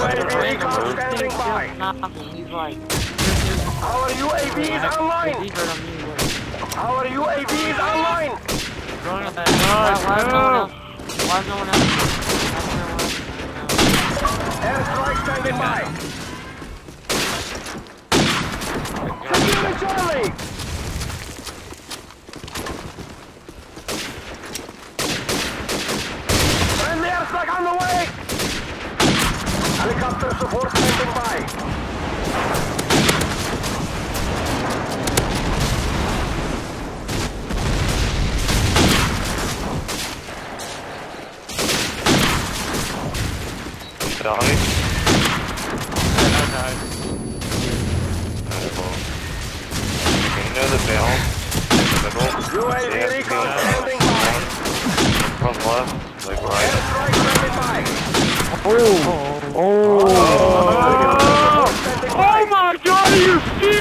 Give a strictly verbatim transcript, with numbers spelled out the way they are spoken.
A V recon standing by. He's like, Our U A V is online. Our U A V is online. Why is no one else? Why is no one else? Airstrike standing by. Securing Charlie. Friendly airstrike on the way. Helicopter support standing by. Did I? You know the balance in the middle? U A V recon standing by. From left, like right. Airstrike standing by. Oh! Oh! Oh! Oh my God! Are you serious?